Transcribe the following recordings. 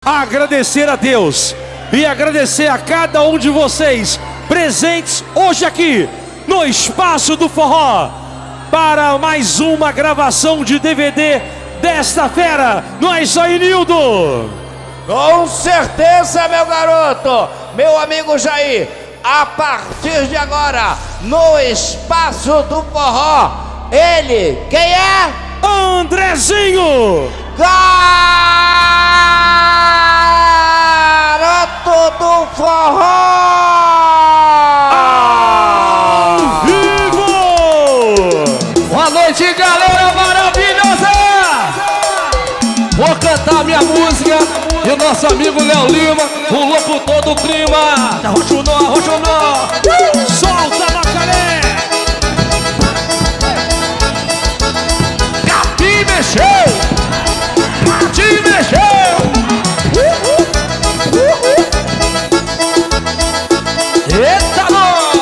Agradecer a Deus e agradecer a cada um de vocês presentes hoje aqui no Espaço do Forró para mais uma gravação de DVD desta fera. Não é isso aí, Nildo? Com certeza, meu garoto, meu amigo Jair. A partir de agora, no Espaço do Forró, ele, quem é? Andrezinho! Garoto do Forró! Ao vivo! Boa noite, galera maravilhosa! Vou cantar minha música e o nosso amigo Léo Lima, o louco todo clima. Arrochunou, arrochunou! Solta, Macaré! Capim mexeu! Capim mexeu! Eita, nós!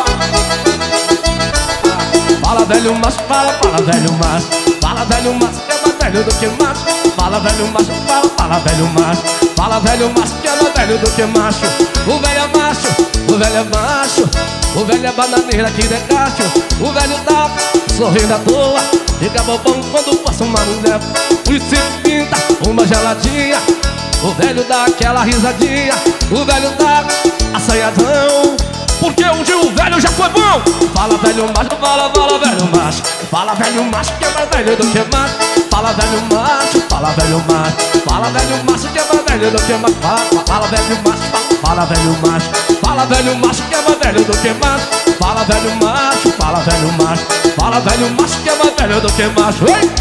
Fala, velho macho, fala, velho macho. Fala, velho macho, que é mais velho do que macho. Fala, velho macho, fala, velho macho. Fala, velho macho, que é mais velho do que macho. O velho é macho, o velho é macho. O velho é bananeira que decacho. O velho tá sorrindo à toa, fica bobão quando passa uma mulher e se pinta uma geladinha. O velho dá aquela risadinha. O velho tá assanhadão, porque um dia o velho já foi bom. Fala, velho macho, fala, velho macho. Fala, velho macho, que é mais velho do que macho. Fala, velho macho, fala, velho macho. Fala, velho macho, que é mais velho do que macho. Fala, velho macho, fala, velho macho. Fala, velho macho, que é mais velho do que macho. Fala, velho macho, fala, velho macho. Fala, velho macho, que é mais velho do que macho. Ei!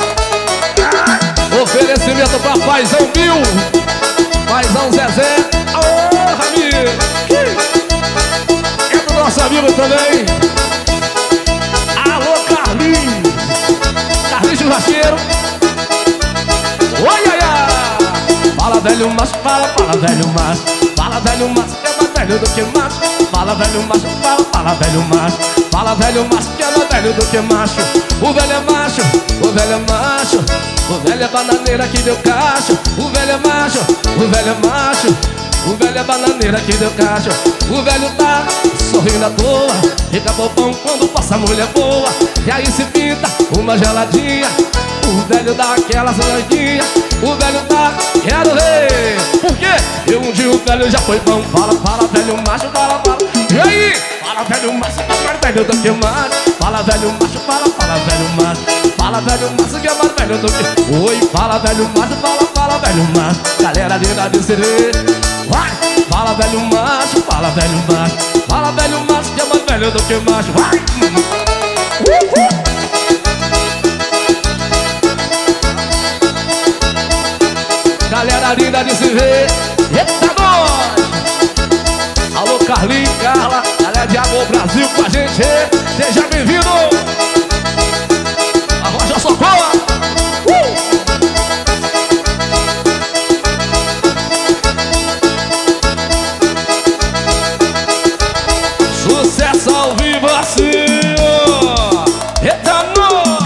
Oferecimento pra Paizão Mil, Paizão Zezé. Ô, Ramiro! Nosso amigo também. Alô, Carlinhos. Carlinhos Churrasqueiro. Oi, ai, ai. Fala, velho macho, fala, velho macho. Fala, velho macho, que é mais velho do que macho. Fala, velho macho, fala, velho macho. Fala, velho macho, que é mais velho do que macho. O velho é macho, o velho é macho. O velho é bananeira que deu cacho. O velho é macho, o velho é macho. O velho é bananeira que deu cacho. O velho tá sorrindo à toa, fica bobão quando passa mulher boa. E aí se pinta uma geladinha. O velho dá aquela sonhadinha. O velho tá, quero ver. Por quê? E um dia o velho já foi bom. Fala, velho macho, fala. E aí? Fala, velho macho, que é mais velho do que macho. Fala, velho macho, fala, velho macho. Fala, velho macho, que é mais velho do que... Oi, fala, velho macho, fala, velho macho. Galera linda de serê. Vai! Fala, velho macho, fala, velho macho. Fala, velho macho, que é mais velho do que macho. Vai! Galera linda de se ver. Eita, nós! Alô, Carlinhos, Carla. Galera de Amor Brasil com a gente. Seja bem-vindo! Arrocha Socorro! Sucesso ao vivo assim, ó. Eita, nós!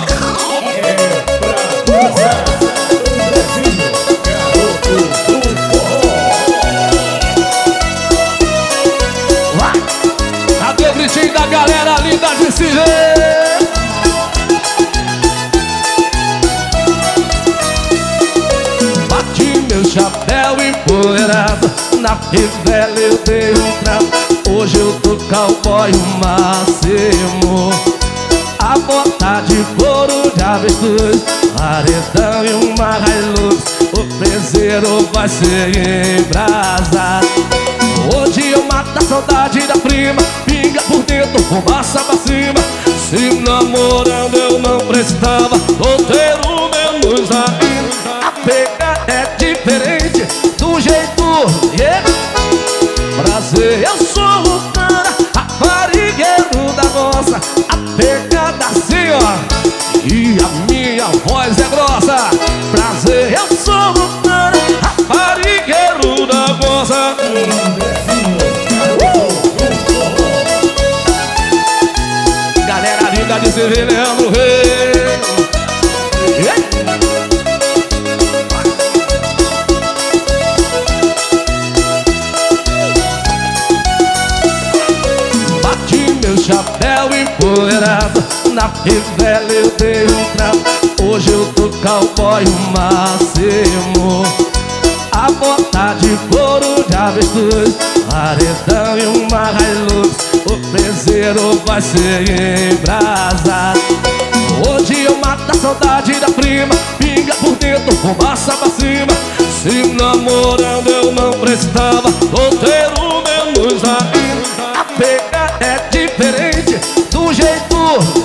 Cadê o gritinho da galera linda de se ver? Bati meu chapéu empoeirado, na rivela eu dei um trapo. Hoje eu tô cowboy o máximo. A bota de couro de avestruz, paredão e uma Hilux. O freseiro vai ser embrasado. Hoje eu mato a saudade da prima. Pinga por dentro, fumaça pra cima. Se namorando eu não prestava, solteiro menos ainda. A pegada é diferente, do jeito, yeah. Prazer, eu sou o cara, raparigueiro da roça. A pegada assim, ó, e a minha voz é grossa. Prazer, eu sou o cara, raparigueiro da roça. Galera linda de se ver, Leandro Rei. chapéu empoeirado, na fivela eu dei um trapo. Hoje eu tô cowboy o máximo. A bota de couro de avestruz, paredão e uma Hilux. O peseiro vai ser embrasado. Hoje eu mato a saudade da prima, pinga por dentro, fumaça pra cima. Se namorando eu não prestava, solteiro menos ainda. A pegada é diferente, do jeito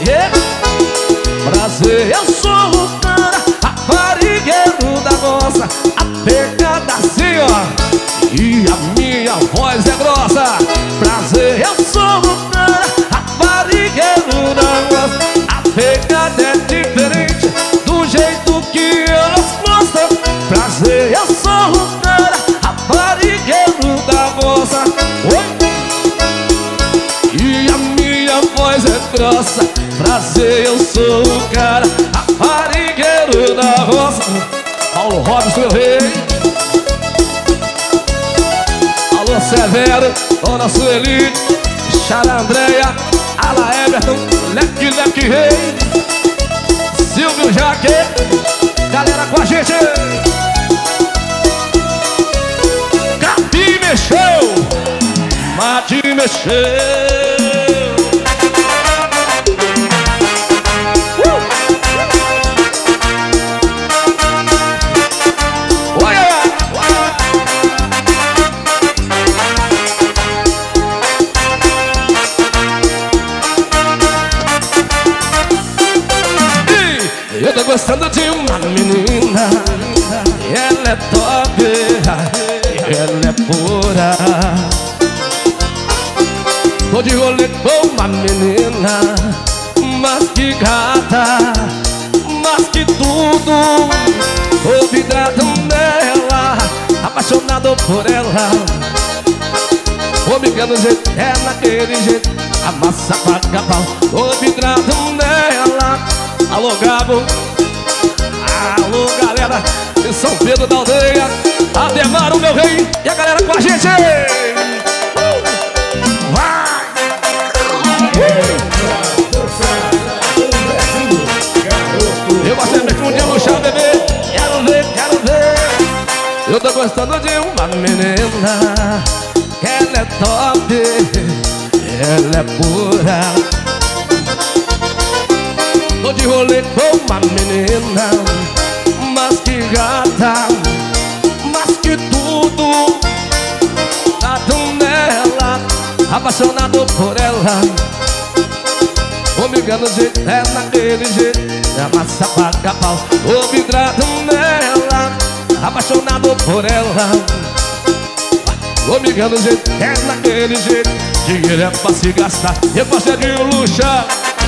prazer, eu sou o cara, raparigueiro da nossa. A pegada assim, ó, e a minha voz é grossa. Prazer, eu sou o cara, raparigueiro da nossa. A pegada é diferente, do jeito que elas gostam. Prazer, eu sou o cara, raparigueiro da moça. Oi? E a minha voz é grossa. Prazer, eu sou o cara, raparigueiro da roça. Paulo Robson, meu rei. Alô, Severo, Dona Sueli, Chara Andréia, Ala Everton, Leque Leque Rei, Silvio Jaque, galera com a gente. Capi mexeu, Mate mexeu. Eu tô gostando de uma menina, ela é top, ela é pura. Tô de rolê com uma menina, mas que gata, mas que tudo. Tô vidrado nela, apaixonado por ela. Tô me engano, jeito, é naquele jeito, a massa paga pau. Tô vidrado nela. Alô, Gabo, alô, galera de São Pedro da Aldeia, Ademar, o meu rei, e a galera com a gente. Vai! Eu gostei mesmo de luxar, bebê. Quero ver, quero ver. Eu tô gostando de uma menina, ela é top, ela é pura. Tô de rolê com uma menina, mas que gata, mas que tudo. Dado nela, apaixonado por ela. Tô me engano, jeito, é naquele jeito, a massa paga pau. Tô vidrado nela, apaixonado por ela. Tô me engano, jeito, é naquele jeito, dinheiro é pra se gastar, eu gosto de luxar.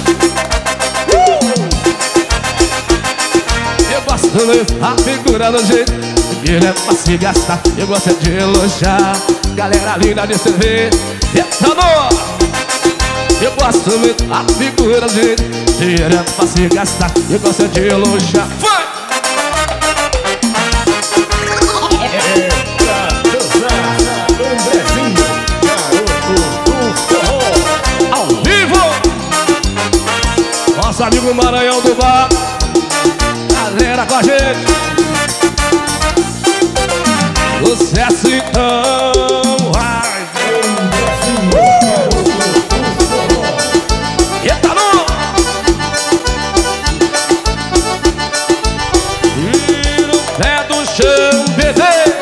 Eu gosto de a figura do jeito, dinheiro é pra se gastar, eu gosto de elogiar. Galera linda de CV, amor. Eu gosto muito a figura do jeito, dinheiro é pra se gastar, eu gosto de elogiar. Vai! É pra dançar, Andrezinho, garoto do forró. Ao vivo! Nosso amigo Maranhão do Bar, galera com a gente. Sucesso então, vai! Eita, não! Tira o pé do chão, bebê!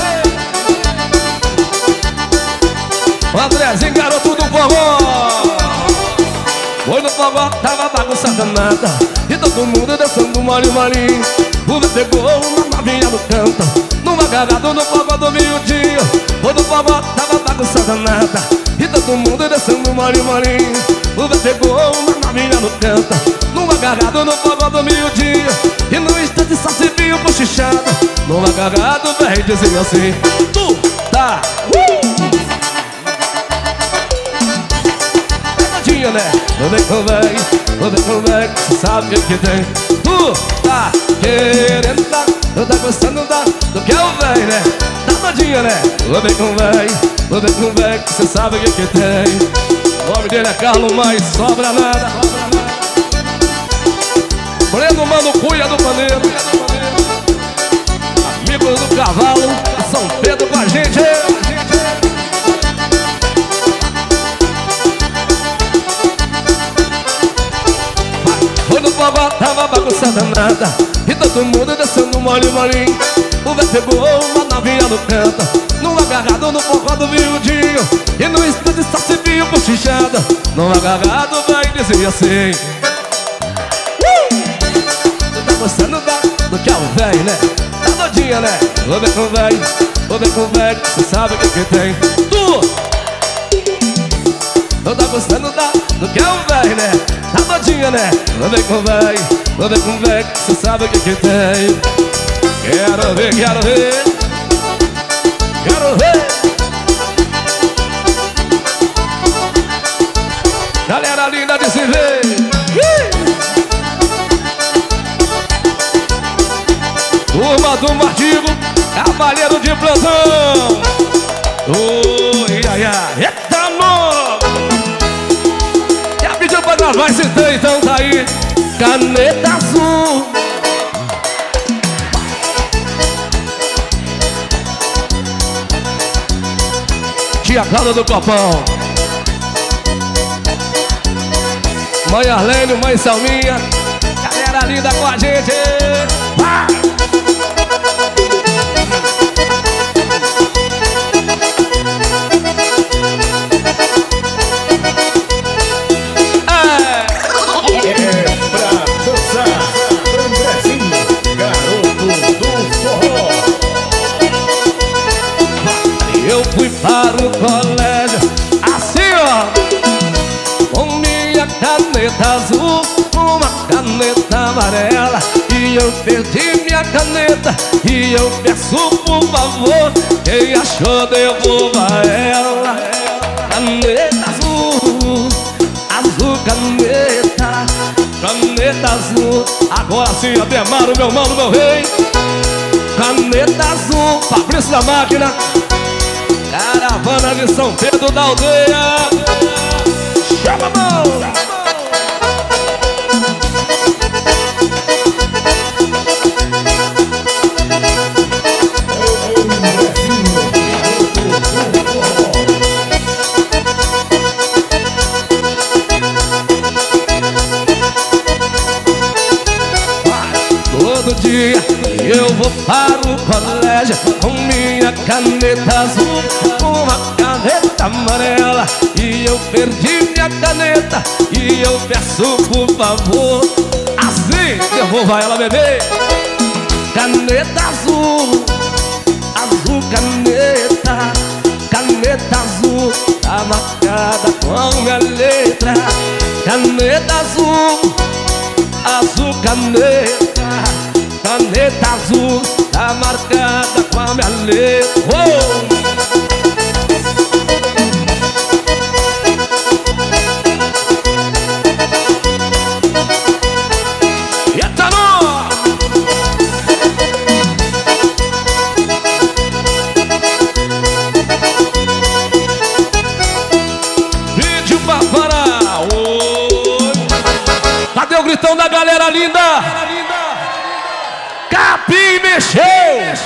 O Andrezinho, garoto do forró. Foi no forró, tava bagunçada nada, e todo mundo dançando mole molinho. O meu pegou uma novinha no canto, numa agarrado no forró do miudinho. Foi no forró, tava bagunçada nada, e todo mundo dançando mole molinho. O meu pegou uma novinha no canto, numa agarrado no forró do miudinho. E no instante só se viu cochichado, numa agarrado velho dizia assim: tu tá né? Tô bem com velho, cê sabe o que tem. Tu tá querendo dar, tu tá gostando do que é o velho, né? Tá todinha, né? Tô bem com velho, cê sabe o que tem. nome dele é Carlos, mas sobra nada. Breno Mano Cuia do Paneiro, amigo do Cavalo, São Pedro com a gente. Quando o forró tava bagunçada nada e todo mundo descendo molinho, o velho pegou uma novinha no canto, num agarrado no forró do miudinho, e no estúdio só se viu cochichada. Num agarrado vai dizer assim: tu tá gostando do que é o velho, né? Tá doidinha, né? Vou ver com o velho, cê sabe o que tem. Tu tá gostando do que é o velho, né? Tá doidinha, né? Vou ver com o velho, cê sabe o que tem. Quero ver. Galera linda de se ver. Turma do Martigo, cavaleiro de plantão. Eita, amor! Já pediu pra gravar esse trem, então tá aí. Caneta azul. Tia Cláudia do Copão, mãe Arlene, mãe Salminha, galera linda com a gente. Vai! Pra dançar, Andrezinho, garoto do forró. Eu fui para o colégio assim, ó, com minha caneta azul, uma caneta amarela, e eu perdi minha caneta, e eu peço por favor, quem achou devolva ela. Caneta azul, azul caneta, caneta azul. Agora sim, Ademar, meu mano, meu rei. Caneta azul, Fabrício da Máquina, caravana de São Pedro da Aldeia. Chama a mão! Todo dia eu vou para o colégio com minha caneta azul, uma caneta amarela, e eu perdi minha caneta, e eu peço por favor, assim, devolva ela, bebê. Caneta azul, azul caneta, caneta azul, tá marcada com minha letra. Caneta azul, azul caneta, caneta azul, tá marcada com a minha letra. Eita, não! Vídeo pra parar. Cadê o gritão da galera linda? Capim mexeu!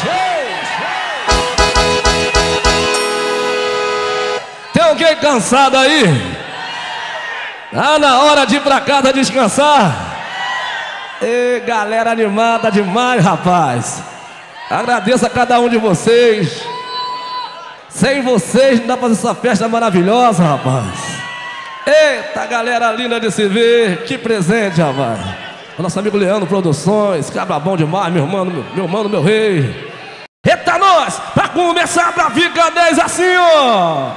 Tem alguém cansado aí? Tá na hora de ir pra casa descansar? Ei, galera animada demais, rapaz. Agradeço a cada um de vocês. Sem vocês não dá pra fazer essa festa maravilhosa, rapaz. Eita, galera linda de se ver. Que presente, rapaz. O nosso amigo Leandro Produções, cabra bom demais, meu mano, meu rei. Eita, nós! Pra começar pra ficar 10 assim, ó.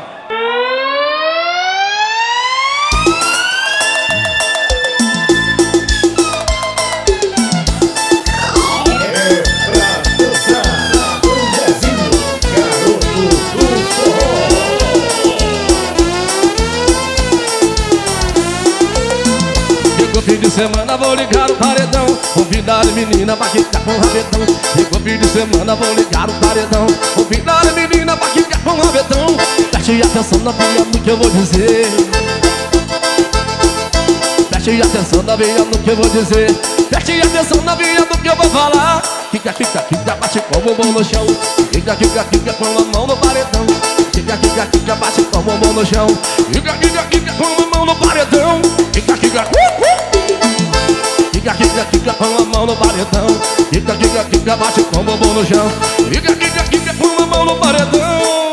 Fim de semana vou ligar o paredão, convidar a menina pra quicar com o rabetão. Chegou fim de semana vou ligar o paredão, convidar a menina pra quicar com o rabetão. Preste atenção na piada do que eu vou dizer. Preste atenção novinha no que eu vou dizer. Preste atenção novinha no que eu vou falar. Quica, quica, quica, bate com o bumbum no chão. Quica, quica, quica, com a mão no paredão. Quica, quica, quica, bate com o bumbum no chão. Quica, quica, quica, com a mão no paredão. Quica, quica, quica, quica, quica, com a mão no paredão. Quica, quica, quica, bate com o bumbum no chão. Quica, quica, quica, com a mão no paredão.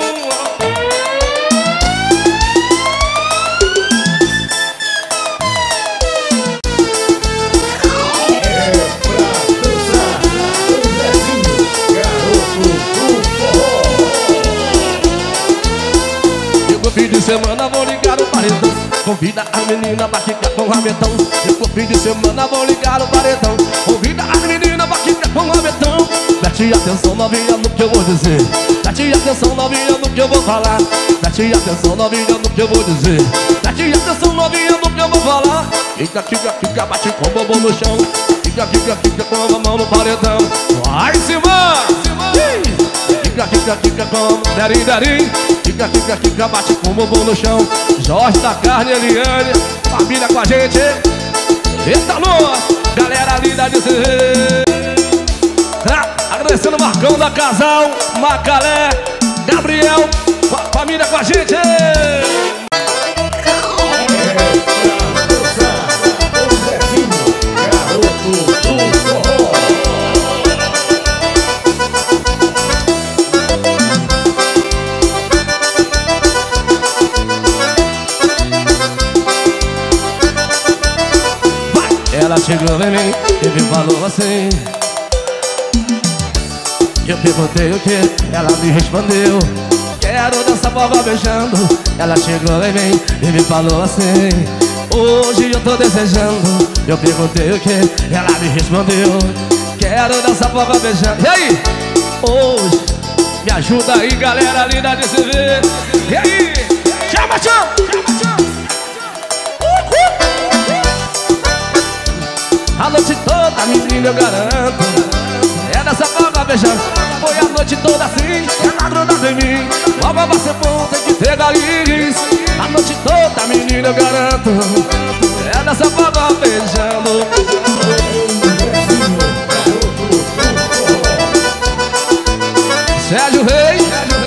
Fim de semana vou ligar no paredão. Convida as meninas pra ficar com o rabetão. Fim de semana vou ligar no paredão. Convida as meninas pra ficar com o rabetão. Preste atenção novinha no que eu vou dizer. Preste atenção novinha no que eu vou falar. Preste atenção novinha no que eu vou dizer. Preste atenção novinha no que eu vou falar. Fica, fica, fica, bate com o bumbum no chão. Fica, fica, fica, com a mão no paredão. Vai cima! Fica, fica, fica, com darim, darim. Fica, fica, fica, bate com o bumbum no chão. Jorge da Carne, Eliane, família com a gente. Eita, lua, galera linda de ser. Agradecendo o Marcão da Casal, Macalé, Gabriel, família com a gente. Ela chegou em mim e me falou assim. Eu perguntei o que, ela me respondeu: quero dançar forró beijando. Ela chegou em mim e me falou assim: hoje eu tô desejando. Eu perguntei o que, ela me respondeu: quero dançar forró beijando. E aí? Hoje, me ajuda aí galera linda de se ver. E aí? Chama, chama! A noite toda, menina, eu garanto. É dessa forma beijando. Foi a noite toda assim, ela grudada em mim. Logo vai ser bom, tem que ter galinhas. A noite toda, menina, eu garanto. É dessa forma beijando. Sérgio Reis.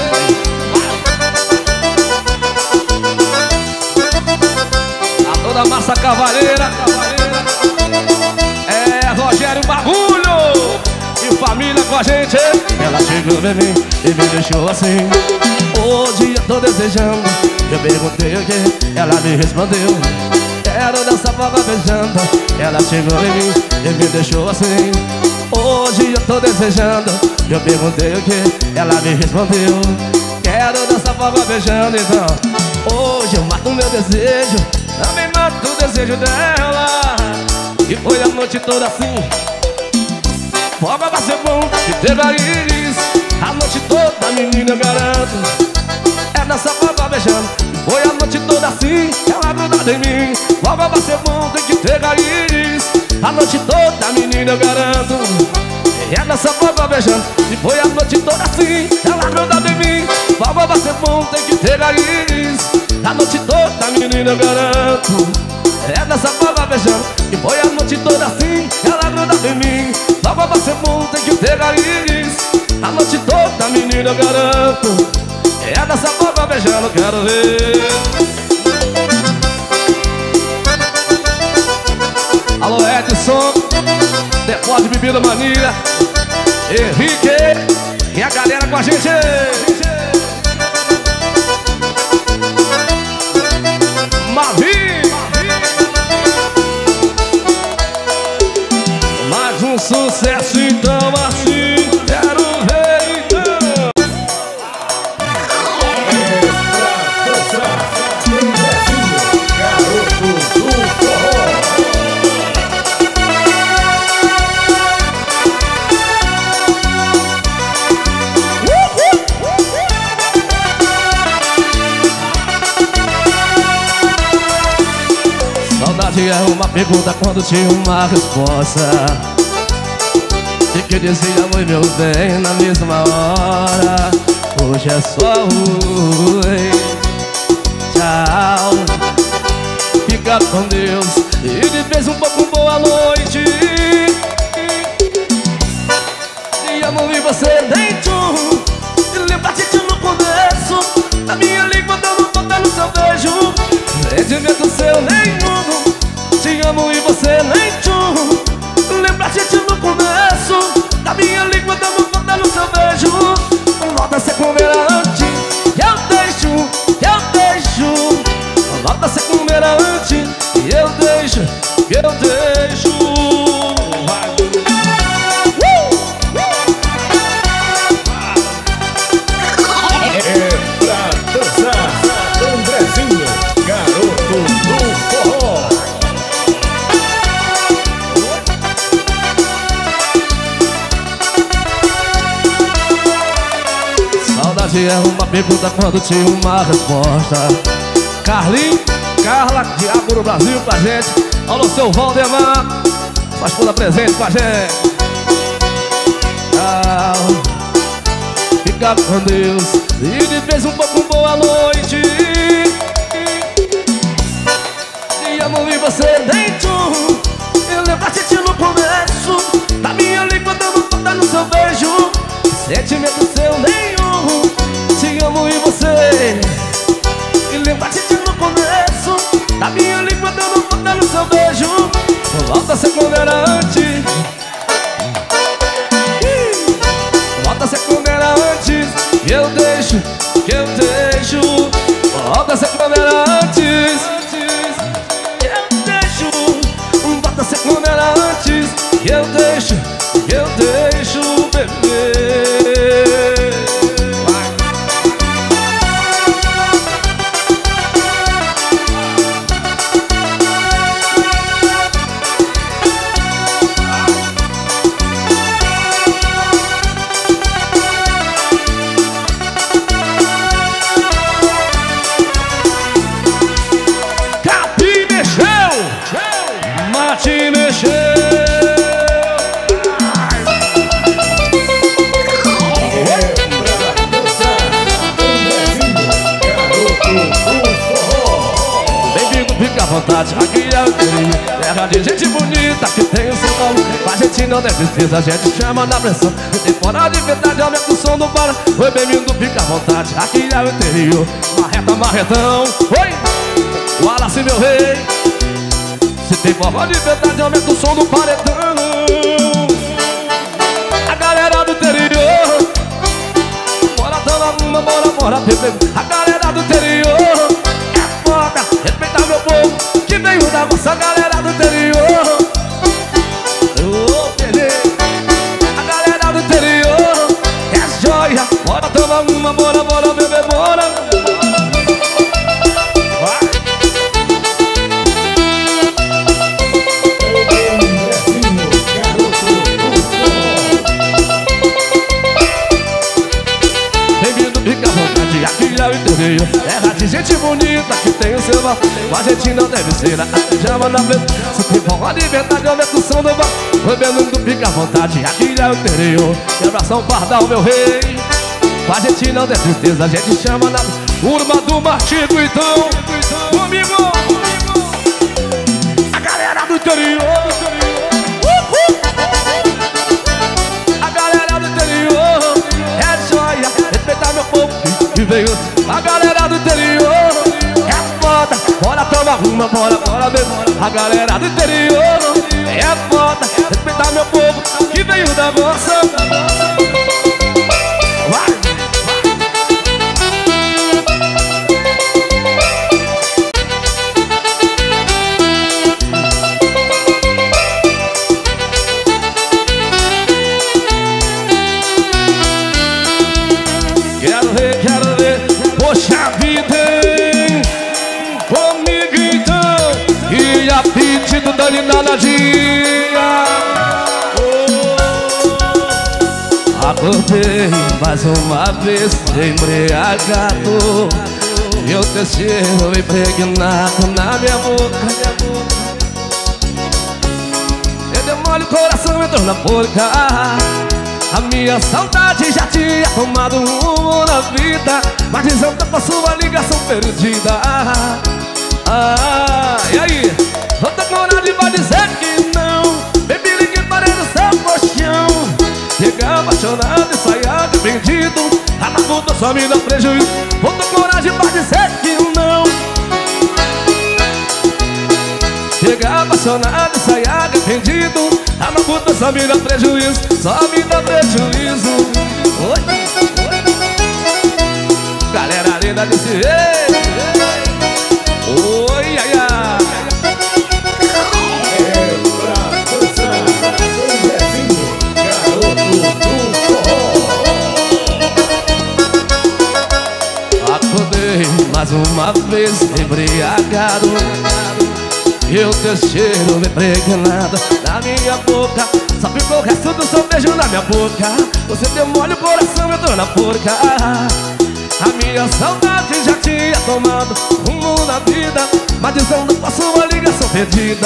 A toda massa cavaleira. Rogério Bagulho e família com a gente. Ela chegou em mim e me deixou assim: hoje eu tô desejando. Eu perguntei o que, ela me respondeu: quero dançar forró beijando. Ela chegou em mim e me deixou assim: hoje eu tô desejando. Eu perguntei o que, ela me respondeu: quero dançar forró beijando. Então, hoje eu mato o meu desejo, também mato o desejo dela. E foi a noite toda assim. Forró vai ser bom e ter raiz. A noite toda, menina, eu garanto. É nessa forró beijando. Foi a noite toda assim, ela grudada em mim. Forró vai ser bom, tem que ter raiz. A noite toda, menina, eu garanto. É nessa forró beijando. E foi a noite toda assim, ela grudada em mim. Forró vai ser bom, tem que ter raiz. A noite toda, menina, eu garanto. É nessa forma beijando. E foi a noite toda assim, ela grudada em mim. Logo vai ser bom, tem que ter raiz. A noite toda, menina, eu garanto. É nessa forma beijando, quero ver. Alô Edson, Depósito de Bebida Mania, Henrique e a galera com a gente. Mavi. Mais um sucesso então assim, quero ver então. Saudade é uma pergunta quando tinha uma resposta. E que dizia oi meu bem na mesma hora. Hoje é só oi, tchau. Fica Fica com Deus e me fez um pouco boa noite. E amo e você nem tchum. E lembra-te no começo da minha língua dando volta no seu beijo. Sentimento seu nenhum. Te amo e você nem tchum. Lembra-te no começo da minha língua dando volta no seu beijo. Volta a ser converante, eu deixo. Volta a ser converante, eu deixo. Pra dançar, Andrezinho, garoto do forró. Saudade é uma pergunta quando tinha uma resposta. Carlinhos, Carla, Diabo do Brasil pra gente. Alô, seu Valdemar, sua esposa presente com a gente. Fica com Deus e me fez um pouco boa noite. E amo e você nem tchum. E lembra-te no começo da minha língua dando volta no seu beijo. Sentimento seu nenhum. Te amo e você. E lembra-te no começo da minha língua dando volta no seu beijo. Volta a ser converante. Volta a ser converante. Eu deixo. Volta a ser converante. Eu deixo. Volta a ser converante. Eu deixo, bebê. Vontade, aqui é o interior, terra de gente bonita que tem o seu nome. A gente não tem tristeza, a gente chama na pressão. Tem fora de verdade, aumenta o som do bar. Oi, bem-vindo, fica à vontade, aqui é o interior. Marreta, marretão, oi, Wallace, meu rei. Se tem forró de verdade, aumenta o som do paredão. A galera do interior, bora tomar uma, bora beber. A galera do interior é foda, respeitar meu povo que veio da nossa galera do interior. A galera do interior é joia. Bora tomar uma, bora beber, bora. Bem-vindo, fica à vontade, aqui é o interior. Terra de gente bonita que tem o seu valor. A gente não deve ser a chama na vez. Se tem forró de verdade, aumenta o som do bar. Oi, bem-vindo, fica à vontade, aqui é o interior. Quebração Pardal, meu rei. A gente não tem tristeza, a gente chama na turma do Martigo, então. Comigo, a galera do interior. A galera do interior é joia, respeitar meu povo que veio. A galera do interior é foda. Bora tomar uma, bora beber. A galera do interior é foda, respeitar meu povo que veio da vossa. Vai! Quero ver, poxa vida, hein? Comigo então, e a pedido da Nadinha. Acordei mais uma vez embriagado, e o teu cheiro impregnado na minha boca. Eu dei mole, o coração entrou na boca. A minha saudade já tinha tomado rumo na vida, mas desandou com a sua ligação perdida. E aí? apaixonado e sai arrependido. A puta só me dá prejuízo. Vou ter coragem pra dizer que não. Chega apaixonado e sai arrependido. A puta só me dá prejuízo. Só me dá prejuízo. Oi. Galera linda desse jeito. Oi, ai, ai. É pra dançar, Andrezinho, garoto do forró. Acordei mais uma vez embriagado. E o teu cheiro me impregnado na minha boca. Só ficou o resto do seu beijo na minha boca. Você deu mole, o coração entrou na porca. A minha saudade já tinha tomado rumo na vida, mas dizendo com a sua ligação perdida.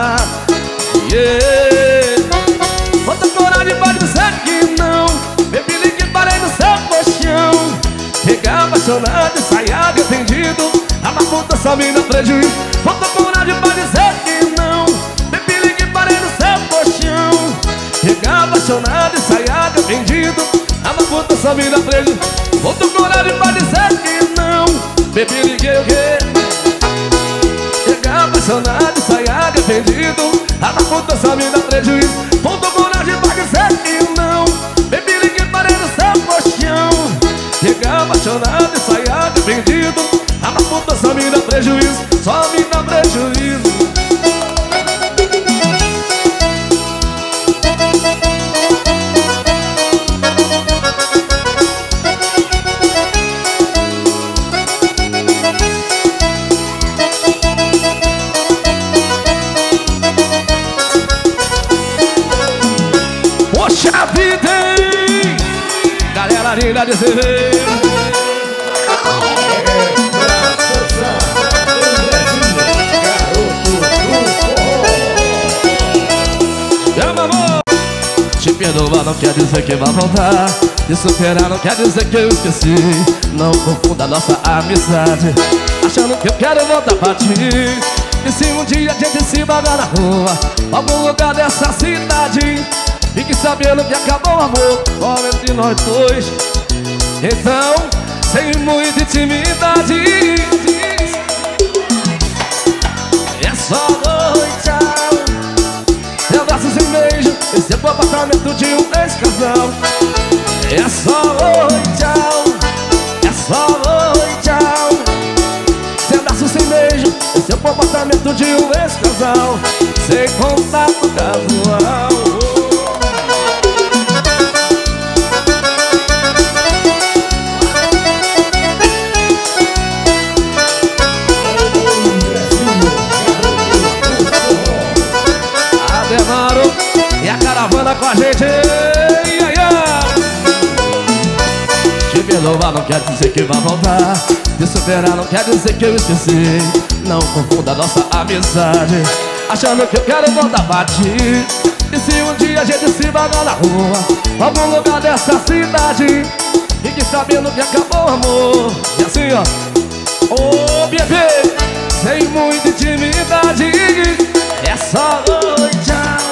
Quanta coragem pode dizer que não. Baby, ligue, parei no seu colchão. Fica apaixonado e sai arrependido. A puta só me dá prejuízo. Quanta coragem pode dizer que não. Baby, ligue, parei no seu colchão. Fica apaixonado e sai arrependido. A puta só me dá prejuízo. Quanta coragem pode dizer que não. Baby, liguei o quê? Fica apaixonado e sai arrependido. A puta só me dá prejuízo. Quanta coragem pode dizer que não. Baby, liguei, parei no seu colchão. Fica apaixonado e sai arrependido. A puta só me dá prejuízo. Só me dá prejuízo. Poxa vida, hein? Galera linda de cerveja. Te perdoar não quer dizer que vai voltar. Te superar não quer dizer que eu esqueci. Não confunda nossa amizade achando que eu quero voltar pra ti. E se um dia a gente se vagar na rua, algum lugar dessa cidade, fique sabendo que acabou o amor só entre nós dois. Então, sem muita intimidade, é só oi, tchau. Seu abraço sem beijo, esse é o apartamento de um ex-casal. É só oi, tchau. É só oi, tchau. Seu abraço sem beijo, esse é o apartamento de um ex-casal. Sem contato casual. Ademaro e a caravana com a gente. Te perdoar não quer dizer que vai voltar. Te superar não quer dizer que eu esqueci. Não confunda nossa amizade achando que eu quero voltar pra ti. E se um dia a gente se vagar na rua, algum lugar dessa cidade, fique sabendo que acabou o amor. E assim ó, ô bebê, sem muita intimidade, é só oi, tchau.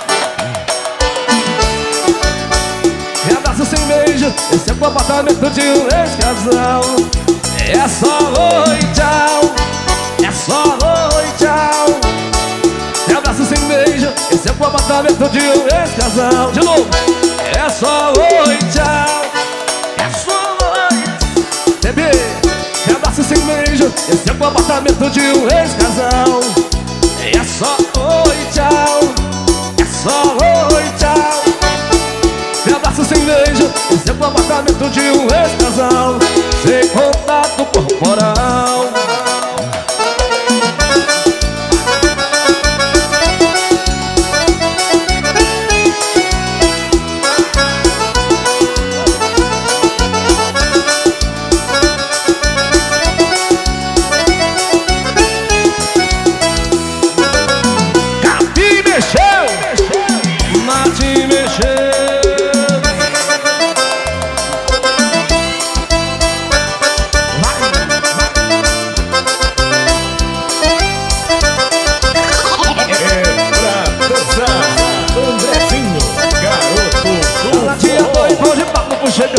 E abraço sem beijo, esse é o apartamento de um ex-casal. É só oi, tchau. É só oi, tchau. E abraço sem beijo, esse é o apartamento de um ex-casal. De novo. É só oi, tchau. É só oi, bebê. E abraço sem beijo, esse é o apartamento de um ex-casal. É só oi, tchau. É só oi, tchau. Me abraço sem beijo, esse é o apartamento de um ex-casal. Sem contato corporal.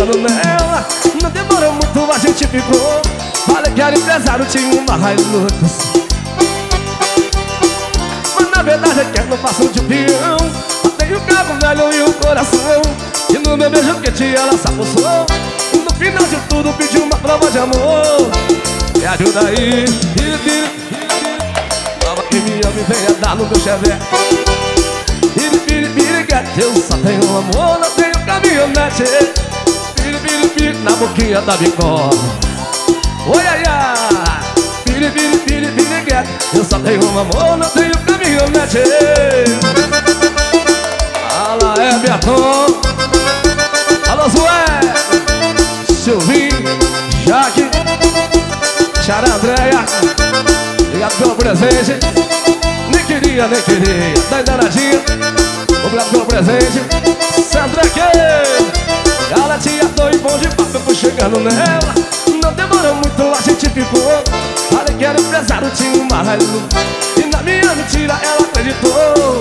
chegando nela. Não demorou muito, a gente ficou. Falei que era empresário, tinha uma Hilux. Mas na verdade é que eu não passo de peão. Tenho o carro velho e o coração. E no meu beijo quente ela se apossou. No final de tudo pediu uma prova de amor. Me ajuda aí, prova que me ama e venha dar no meu chevette. Eu só tenho amor, não tenho caminhonete. Na boquinha da bicola. Oi, ai, ai. Eu só tenho amor, não tenho caminhonete. Fala, Everton. Alô, Zoé, Silvinho, Jaque, Xara Andréia. Obrigado pelo presente. Nem queria, da danadinha. Obrigado pelo presente. Sandra aqui. Galatinha, tô em bom de papo, eu fui chegando nela. Não demorou muito, a gente ficou. Falei que era empresário, tinha uma Hilux. E na minha mentira ela acreditou.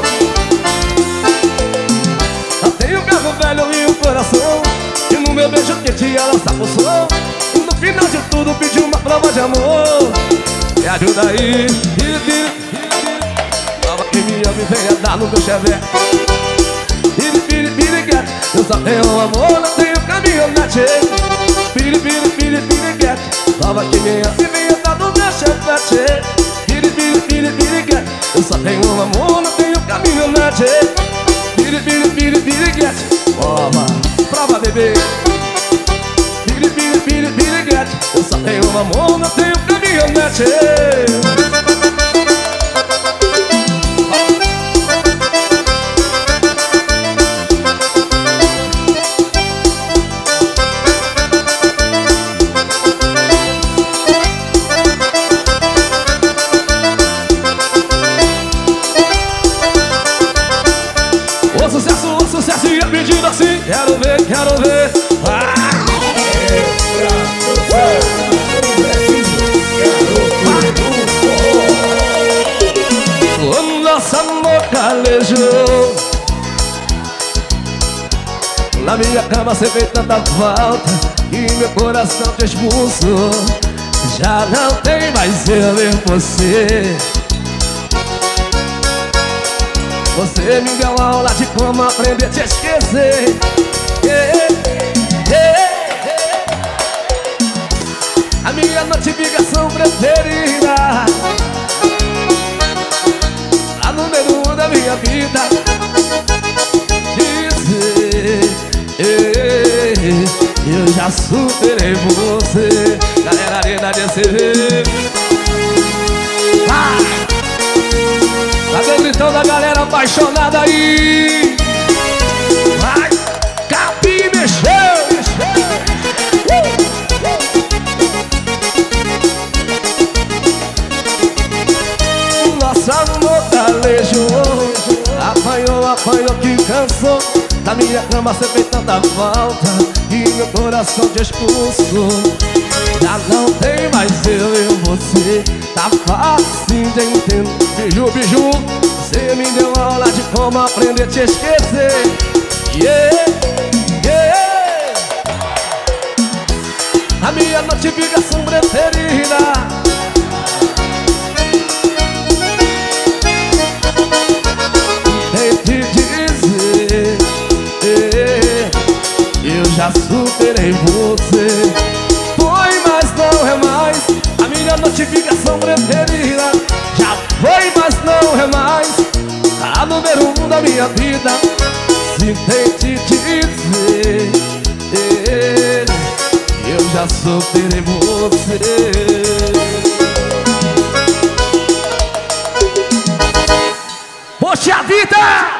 Eu tenho um carro velho e um coração. E no meu beijo quente ela se apossou. E no final de tudo pediu uma prova de amor. Me ajuda aí, prova que me ama e venha dar no meu chevette. Eu só tenho amor, não tenho caminhonete. Prova que me ama e venha dar no meu chevette. Eu só tenho amor, não tenho caminhonete. Prova bebê. Eu só tenho amor, não tenho caminhonete. O sucesso ia pedindo assim. Quero ver. O nosso amor calejou. Na minha cama você fez tanta falta e meu coração te expulsou. Já não tem mais eu e você. Você me deu aula de como aprender a te esquecer. A minha notificação preferida, a número 1 da minha vida. Dizer, eu já superei você. Galera, arena de CV. Cadê o gritão da galera apaixonada aí? Vai, Capi mexeu. Nosso amor calejou. Apanhou que cansou. Na minha cama você fez tanta falta e meu coração te expulsou. Já não tem mais eu e você. Tá fácil de entender. Biju, você me deu aula de como aprender a te esquecer. A minha notificação preferida. Tem que dizer, eu já superei você. Foi, mas não é mais a minha notificação preferida. Já foi, mas não é mais a número 1 da minha vida. Se tem que dizer, eu já superei você. Poxa vida!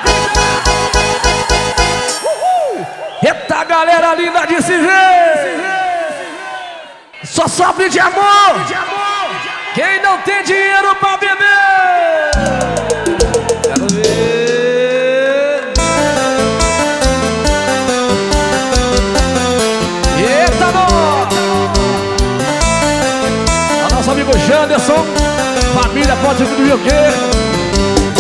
Eita galera linda de se ver. Só sofre de amor quem não tem dinheiro pra beber. Quero ver. Eita, nó! O nosso amigo Janderson. Família pode tudo o quê?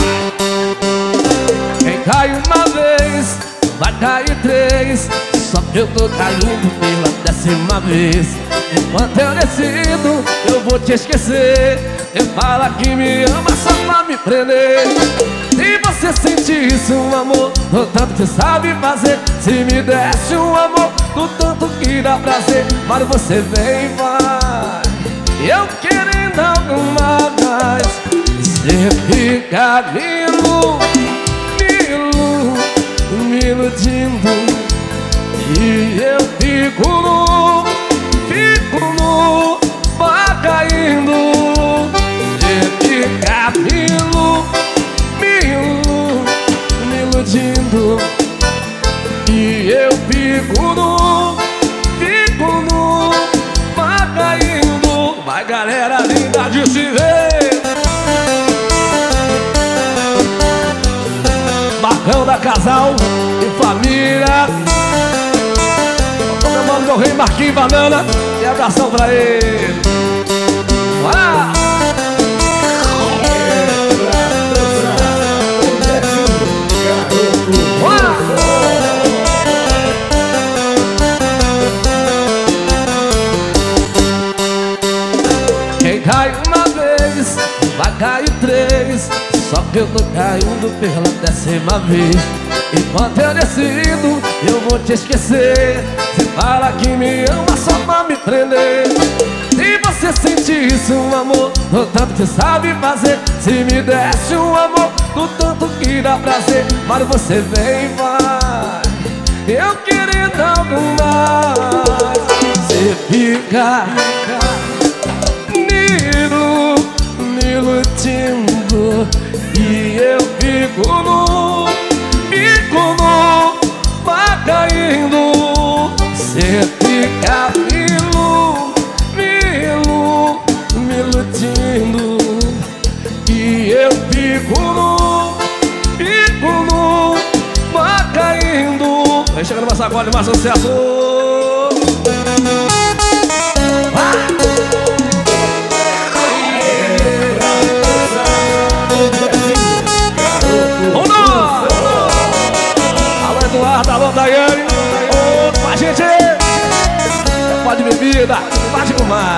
Quem cai uma vez, vai cair 3. Só eu tô caindo pela 10ª vez. Enquanto eu decido, eu vou te esquecer. Eu falo que me ama só pra me prender. Se você sente isso, um amor, do tanto que sabe fazer. Se me desse um amor, do tanto que dá prazer. Mas você vem e vai, eu querendo algo mais. Você fica me iludindo, e eu fico vai caindo. Você fica me iludindo, e eu fico vai caindo. Vai, galera linda de se ver. Marcão da Casal e família. Tô chamando meu rei Marquinhos Banana. E abração pra ele. Bora! Bora! Quem cai uma vez, vai cair 3. Só que eu tô caindo pela 10ª vez. Enquanto eu decido, eu vou te esquecer. Você fala que me ama só pra me prender. Se você sente isso, um amor, do tanto que sabe fazer. Se me desse um amor, do tanto que dá prazer. Mas você vem e vai, eu querendo algo mais. Você fica me iludindo, e eu fico vai caindo. Você fica me iludindo, e eu fico vai caindo. Vem chegando mais agora, mais sucesso. Alô, Daiane, com a gente. Pode bebida, pode fumar.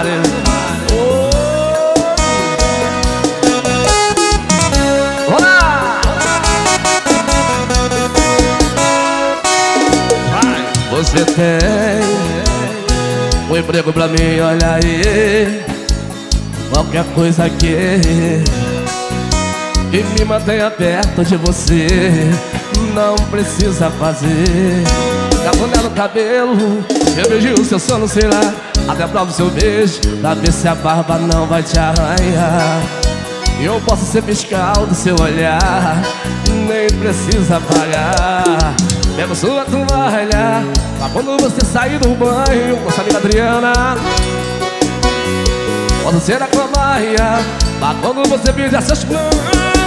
Olá! Você tem um emprego pra mim, olha aí. Qualquer coisa que me mantenha perto de você, não precisa fazer cafuné no cabelo. Eu vejo o seu sono, sei lá, até provo o seu beijo, pra ver se a barba não vai te arranhar. E eu posso ser fiscal do seu olhar, nem precisa pagar. Pego sua toalha pra quando você sair do banho com sua amiga Adriana. Posso ser a cobaia pra quando você fizer seus planos,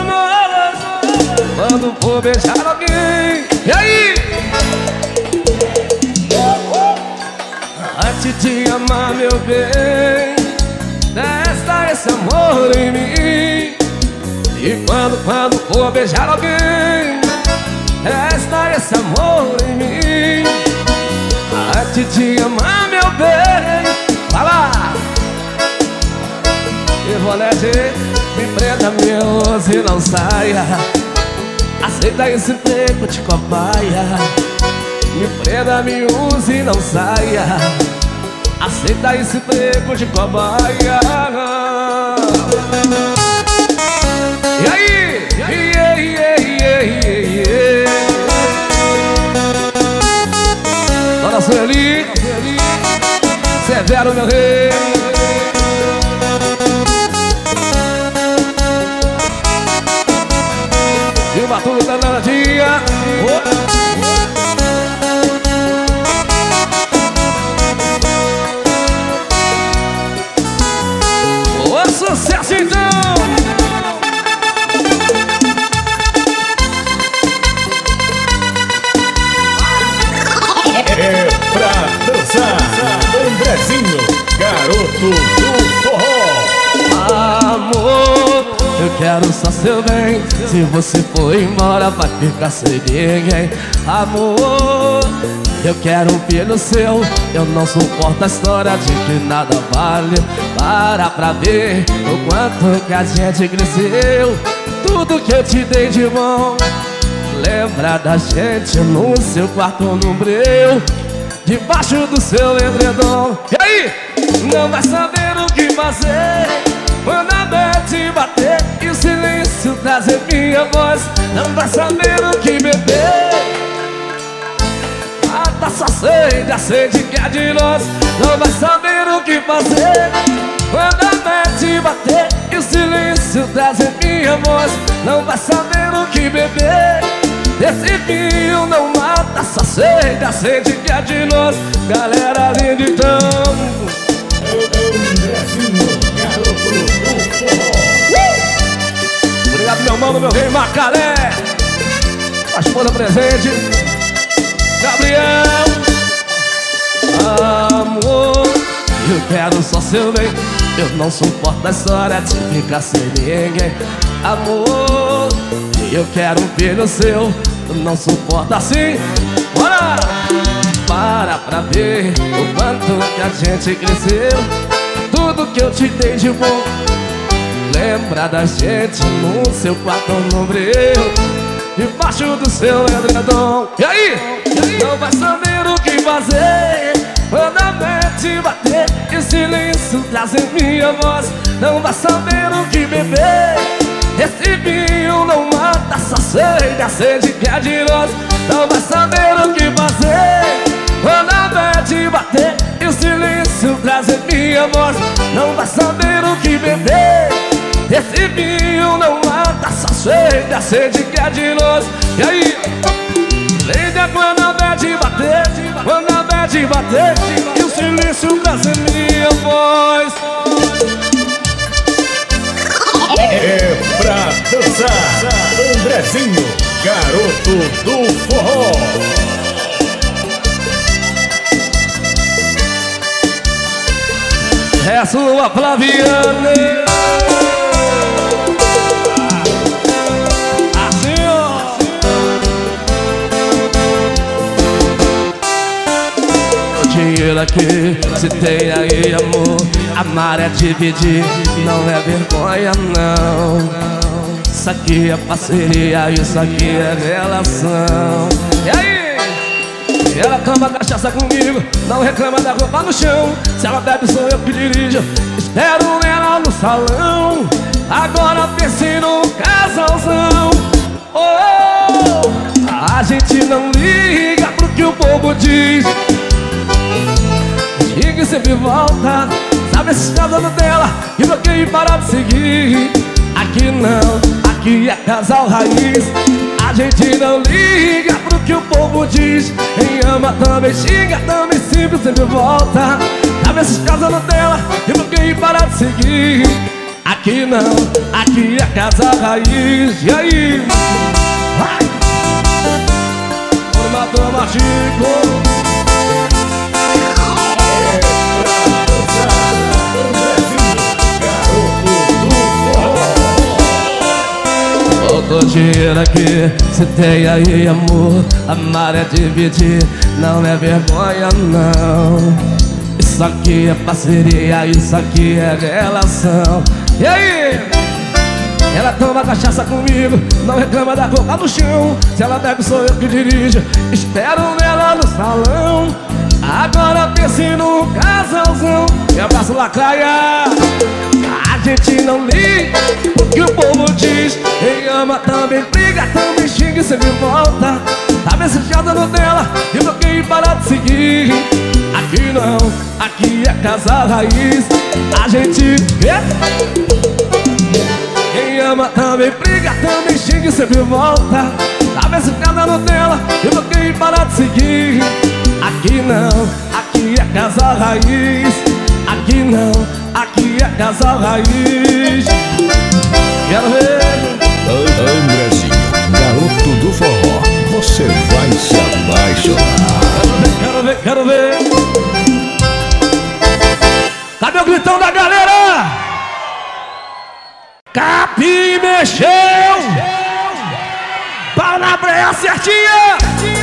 quando for beijar alguém. E aí? Antes de amar, meu bem, testa esse amor em mim. E quando for beijar alguém, testa esse amor em mim. Antes de amar, meu bem, vai lá. Evolete, me prenda, me use e não saia. Aceita esse tempo de cobaia. Me prenda, me use e não saia. Aceita esse tempo de cobaia. E aí? Dona Sueli, Severo, meu rei. E o Matuto da danadinha. O sucesso então. É pra dançar, Andrezinho, garoto do forró. Amor, eu quero quero só seu bem. Se você for embora vai ficar sem ninguém. Amor, eu quero um filho seu. Eu não suporto a história de que nada vale. Para pra ver o quanto que a gente cresceu. Tudo que eu te dei de bom. Lembra da gente no seu quarto no breu, debaixo do seu edredom. E aí? Não vai saber o que fazer quando a noite bater e o silêncio trazer minha voz. Não vai saber o que beber. A taça acende, acende que é de nós. Não vai saber o que fazer quando a noite bater e o silêncio trazer minha voz. Não vai saber o que beber. Esse vinho não mata, só acende, acende que é de nós. Galera linda então. Obrigado meu mano, meu rei Macalé. A esposa presente Gabriel. Amor, eu quero só seu bem. Eu não suporto a história de ficar sem ninguém. Amor, eu quero um filho seu. Eu não suporto assim. Bora! Para pra ver o quanto que a gente cresceu. Tudo que eu te dei de bom. Lembra da gente no seu quarto no breu, debaixo do seu edredom. E aí? Não vai saber o que fazer quando a noite bater e o silêncio trazer minha voz. Não vai saber o que beber. Esse vinho não mata, só acende, acende que é de nós. Não vai saber o que fazer quando a noite bater e o silêncio trazer minha voz. Não vai saber o que beber. Esse vinho não mata, só acende, acende que é de nós. E aí? Lembra quando a noite bater, quando a noite bater e o silêncio trazer minha voz. É pra dançar, Andrezinho, garoto do forró. É a sua Flaviane. Assim ó. O dinheiro aqui, se tem aí amor. Amar é dividir, não é vergonha não. Isso aqui é parceria, isso aqui é relação. E aí? Ela toma cachaça comigo, não reclama da roupa no chão. Se ela bebe sou eu que dirijo, espero ela no salão. Agora pense no casalzão. Oh, a gente não liga pro que o povo diz. Diga e sempre volta. Sabe esses casados dela que bloqueio e para de seguir. Aqui não, aqui é casal raiz. A gente não liga pro que o povo diz. Quem ama também xinga, também simples sempre volta. Sabe esses casados dela que bloqueio e para de seguir. Aqui não, aqui é casal raiz. E aí? Vai! Formador Mágico. O dinheiro aqui, se tem aí amor. Amar é dividir, não é vergonha não. Isso aqui é parceria, isso aqui é relação. E aí? Ela toma cachaça comigo, não reclama da roupa no chão. Se ela bebe sou eu que dirijo, espero nela no salão. Agora pense no casalzão. E abraço lacraia. A gente não liga o que o povo diz. Quem ama também briga, também xinga e sempre volta. Sabe esse no dela e bloqueio para de seguir. Aqui não, aqui é casal raiz. A gente quem ama também briga, também xinga e sempre volta. Sabe esse no dela e bloqueio para de seguir. Aqui não, aqui é casal raiz. Aqui não, aqui é casal raiz. Quero ver Andrezinho, garoto do forró, você vai se apaixonar. Quero ver, quero ver. Cadê o gritão da galera? Capim freia certinha.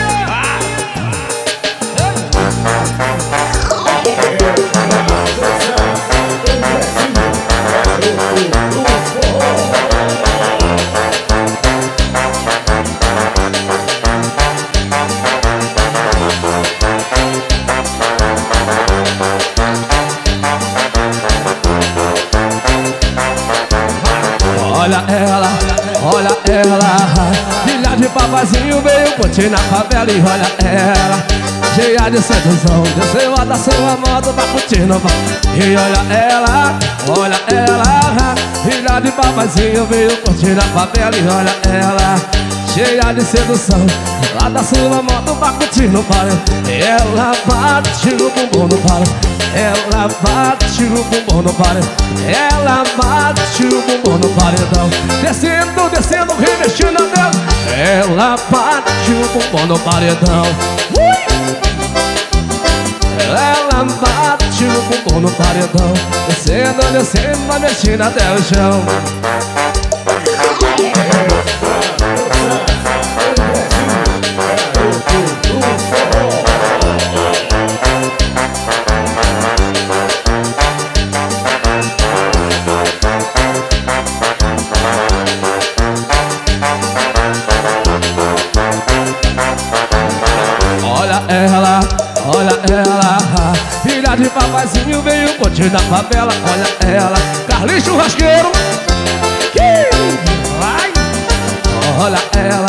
Olha ela, filha de papazinho veio curtir na favela. E olha ela, cheia de sedução, desceu a da sua moto pra curtir no bar. E olha ela, filha de papazinho veio curtir na favela. E olha ela, cheia de sedução, lá da sua moto pra curtir no bar. Ela bate o bumbum no bar, ela bate o bumbum no bar, ela bate o bumbum no paredão. Descendo, descendo, revestindo a dela, ela bate o bumbum no paredão. Ela bate o bumbum no paredão. Descendo, descendo, vai mexendo até o chão. Olha ela, filha de papazinho veio curtir na favela. Olha ela, Carlinhos Churrasqueiro. Vai. Olha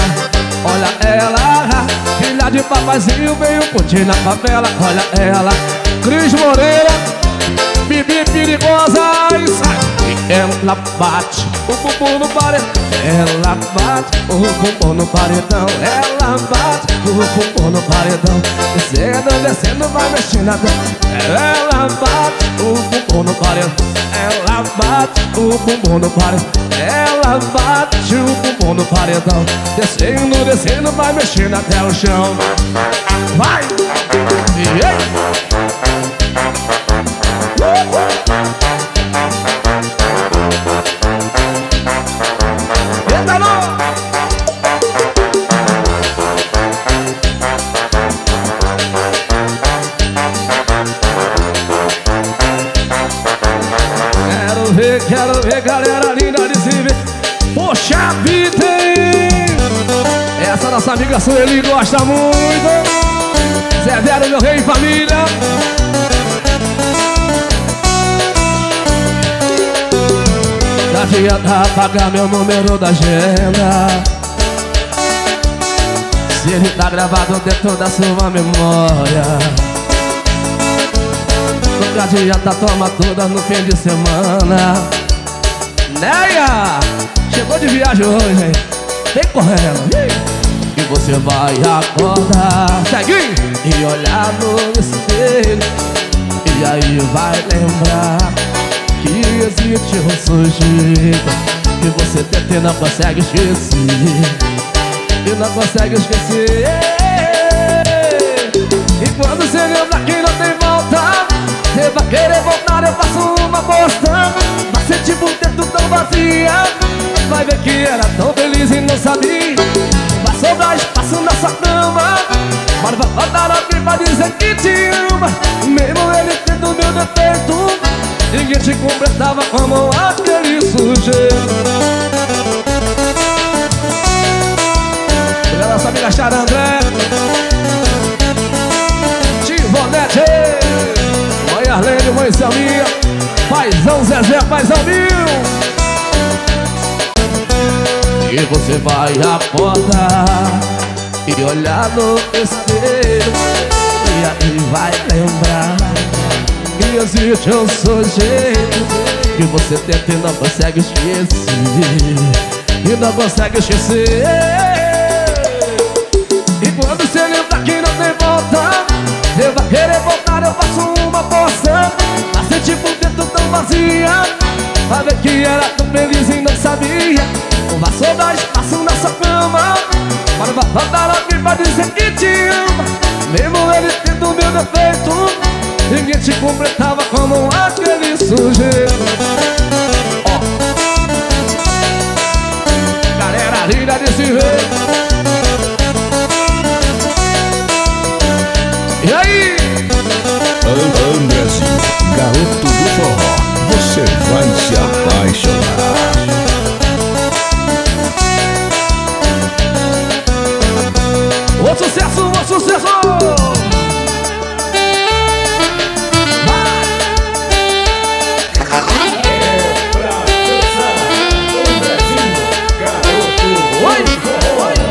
ela, filha de papazinho veio curtir na favela. Olha ela, Cris Moreira, Bibi Perigosa. E sai. E ela bate o bumbum no paredão, ela bate o bumbum no paredão, ela bate o bumbum no paredão. Descendo, descendo, vai mexendo a dela. Ela bate o bumbum no paredão, ela bate o bumbum no paredão, ela bate o bumbum no paredão. Descendo, descendo, vai mexendo até o chão. Vai! Eita, não! Quero ver galera linda de se ver. Poxa vida, hein? Essa nossa amiga Sueli gosta muito. Zé Vero, meu rei e família. Não adianta apagar meu número da agenda, se ele tá gravado dentro da sua memória. Nunca adianta tomar toda no fim de semana. Neia, chegou de viagem hoje, hein? Vem correndo. E você vai acordar, segue, e olhar no espelho, e aí vai lembrar que existe um sujeito que você tenta e não consegue esquecer, e não consegue esquecer. E quando você lembra que não tem volta, você vai querer voltar, eu faço uma aposta. Vai sentir por dentro tão vazia, vai ver que era tão feliz e não sabia. Vai sobrar espaço na sua cama, mas vai faltar alguém pra dizer que te ama. Mesmo ele tendo meu defeito, ninguém te completava como aquele sujeito. Olha nossa amiga Charandré, Tivonete, mãe Arlene, mãe Selminha, paizão Zezé, paizão Mil. E você vai acordar e olhar no espelho, e aí vai lembrar que existe um sujeito que você tenta e não consegue esquecer, e não consegue esquecer. E quando você lembra que não tem volta, você vai querer voltar, eu faço uma aposta. Vai sentir por dentro tão vazia, vai ver que era tão feliz e não sabia. Não vai sobrar espaço na sua cama, mas vai faltar alguém pra dizer que te ama. Mesmo ele tendo meu defeito, ninguém te completava como aquele sujeito. Galera linda de se ver,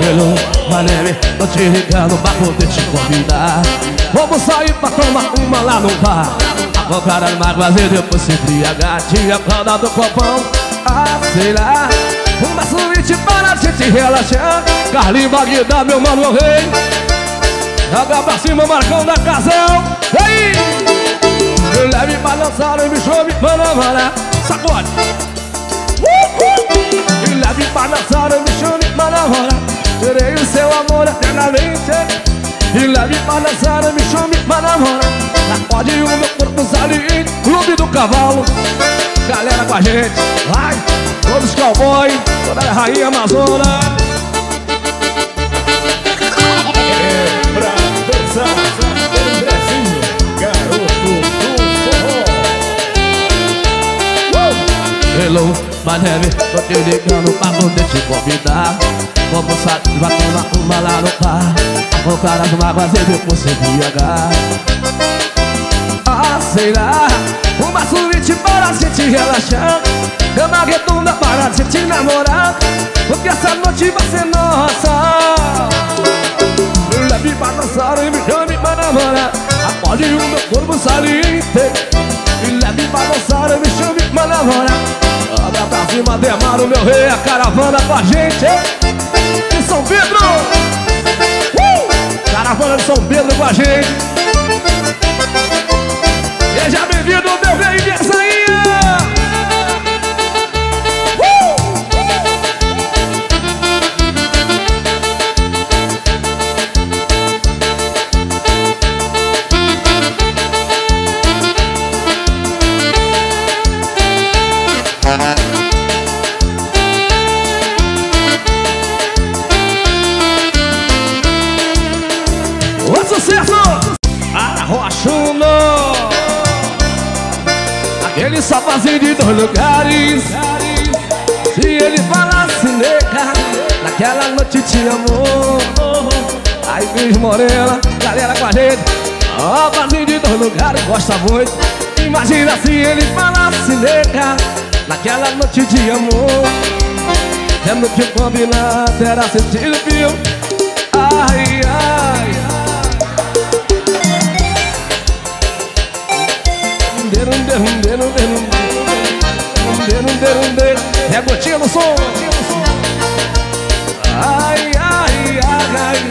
Hello, my name, tô te ligando pra poder te convidar. Vamos sair pra tomar uma lá no bar. Vou cara numa guaze e depois se embriagar. Tinha calda do copão, sei lá. Uma suíte para a gente relaxar. Carlinhos Bagdá, meu mano, meu rei. Joga pra cima, Marcão da Casal. Ei! Me leve pra dançar e me chame pra namorar. Sacode! Me leve pra dançar e me chame pra namorar. Terei o seu amor eternamente. Me leve pra dançar e me chame pra namorar. Sacode o meu corpo saliente. Clube do Cavalo. Galera com a gente. Vai! Todos cowboy, toda a rainha amazona. É pra dançar, Andrezinho, garoto do forró. Hello, my name, tô te ligando pra poder te convidar. Vamos sair, vai tomar uma lá no bar. Vou cara de uma guaze e depois se embriagar. Sei lá, uma suíte para a gente relaxar. Cama redonda para a gente namorar. Porque essa noite vai ser nossa. Me leve pra dançar e me chame pra namorar. Acorde o meu corpo saliente. Me leve pra dançar e me chame pra namorar. Joga pra cima, Demaro, meu rei. A caravana com a gente de São Pedro. Caravana de São Pedro com a gente. Seja bem-vindo, meu rei de Açainha. O sucesso! Arrochuno! Aquele sapazinho de 2 lugares. Se ele falasse nega, naquela noite te amou. Aí Cris Morena, galera com a gente. Sapazinho de 2 lugares, gosta muito. Imagina se ele falasse nega, naquela noite te amou. Tendo que combinar, terá sentido fio. Ai, ai, ai. É gotinha no som. Ai, ai, ai, ai.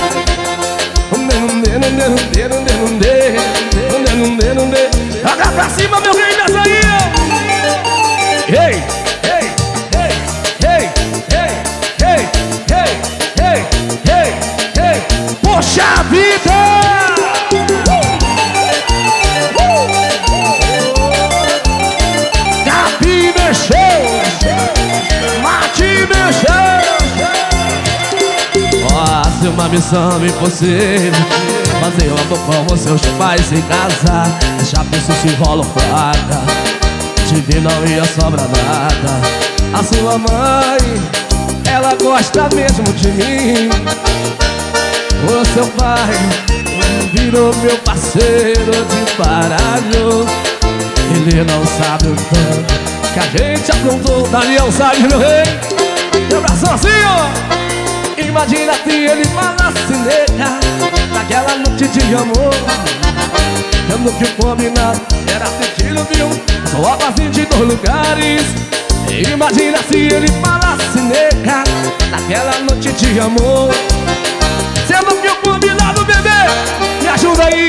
Joga pra cima, meu rei da Açainha. Ei, ei, ei, ei, ei, ei, ei, ei, ei, ei. Poxa vida! Mate mexeu. Fazer uma missão impossível, fazer um amor com você, os pais se casar. Já pensou se rola fraca, te vi não ia sobrar nada. A sua mãe, ela gosta mesmo de mim. O seu pai virou meu parceiro de baralho. Ele não sabe o tanto que a gente aprontou. Daniel Salles, meu rei. Meu braço assim, ó. Imagina se ele falasse nega, naquela noite de amor. Tendo que combinar, era sentido de só vazio de 2 lugares. Imagina se ele falasse nega, naquela noite de amor. Sendo que combinado, bebê, me ajuda aí.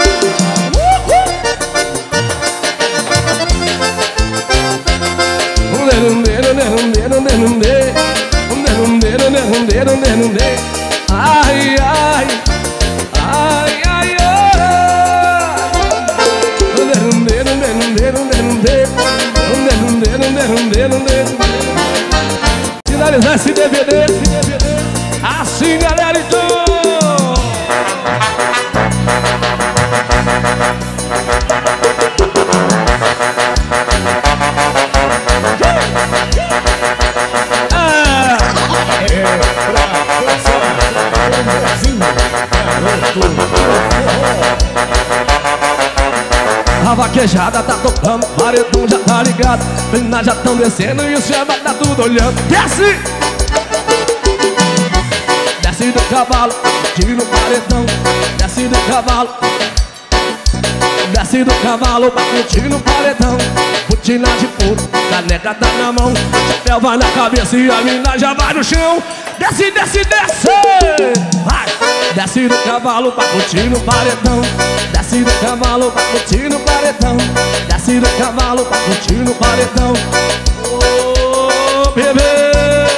Ai, ai, ai, ai, ai. Finalizar esse DVD. Assim, galera, então. A vaquejada tá tocando, paredão já tá ligado. Meninas já tão descendo e os chama tá tudo olhando. Desce! cavalo, tiro no paredão. Desce do cavalo, desce do cavalo, tiro no paredão. Botina de couro, caneca tá na mão, chapéu vai na cabeça e a mina já vai no chão. Desce, desce, desce! Vai! Desce do cavalo, curtir no paredão. Desce do cavalo, curtir no paredão. Desce do cavalo, curtir no paredão. Ô, bebê!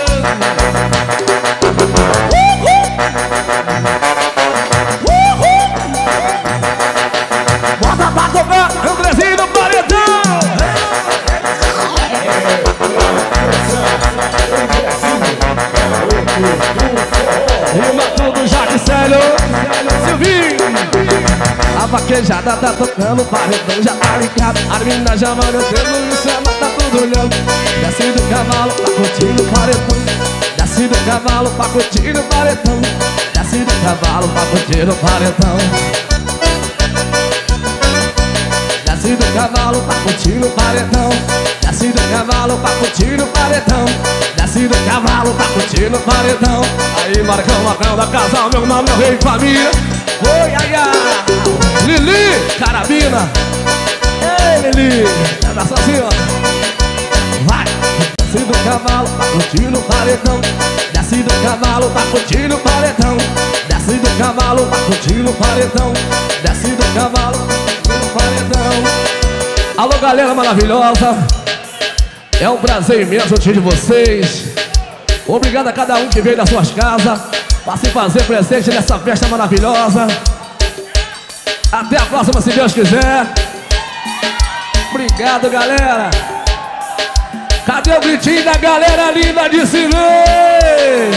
Bota pra tocar, Andrezinho no paredão! Rima tudo já de sério, Silvinho. A vaquejada tá tocando, o paredão já tá ligado. A mina já manda o dedo no céu, tá tudo olhando. Desce do cavalo, pra curtir o paredão. Desce do cavalo, pra curtir o paredão. Desce do cavalo, pra curtir o paredão. Desce do cavalo, pra curtir o paredão. Desce do cavalo, pra curtir o paredão. Desce do cavalo, pra curtir o paredão. Aí Marcão, Marcão da casal, meu nome é Rei Família. Oi, ai, ai. Lili, carabina. Ei, Lili, anda sozinho. Vai. Desce do cavalo, pra curtir o paredão. Desce do cavalo, pra curtir o paredão. Desce do cavalo, pra curtir o paredão. Desce do cavalo, pra curtir o paredão. Alô, galera maravilhosa. É um prazer imenso te de vocês. Obrigado a cada um que veio das suas casas para se fazer presente nessa festa maravilhosa. Até a próxima, se Deus quiser. Obrigado, galera. Cadê o gritinho da galera linda de Silê?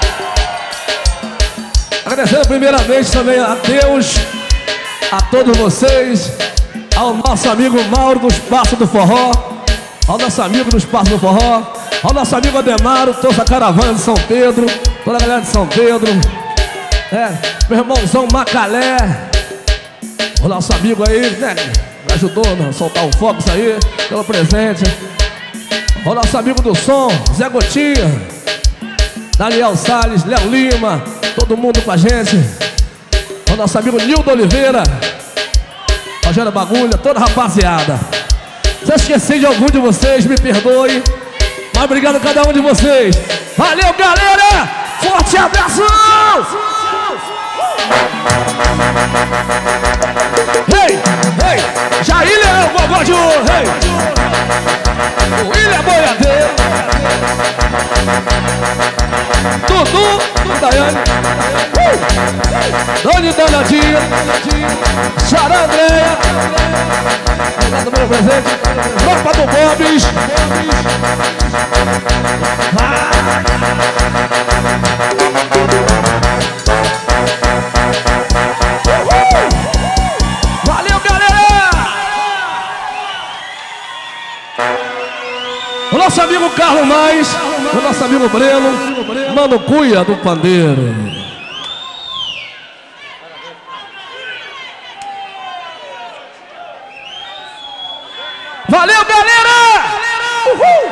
Agradecendo primeiramente também a Deus, a todos vocês, ao nosso amigo Mauro do Espaço do Forró, ao nosso amigo do Espaço do Forró, ao nosso amigo Ademaro, toda a caravana de São Pedro, toda a galera de São Pedro, meu irmãozão Macalé, o nosso amigo aí, né, me ajudou a soltar o fogo, isso aí, pelo presente. O nosso amigo do som, Zé Gotinha, Daniel Salles, Léo Lima, todo mundo com a gente. O nosso amigo Nildo Oliveira, Rogério Bagulha, toda a rapaziada. Se eu esqueci de algum de vocês, me perdoe, mas obrigado a cada um de vocês. Valeu, galera! Forte abraço! Hey, hey! Jair é o gogó de ouro, hey! O William Boiadeiro, Dudu, Daiane, Doni Danadinha, Xará Andréia, obrigado pelo presente, Tropa do Bobis. Valeu, galera! O nosso amigo Carlos Mais, o nosso amigo Breno, Mano Cuia do Pandeiro. Valeu, galera! Uhul!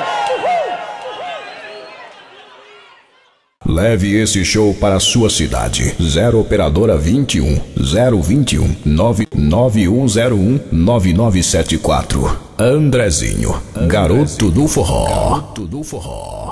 Leve esse show para a sua cidade. 0 Operadora 21 021 99101 9974. Andrezinho, garoto do forró.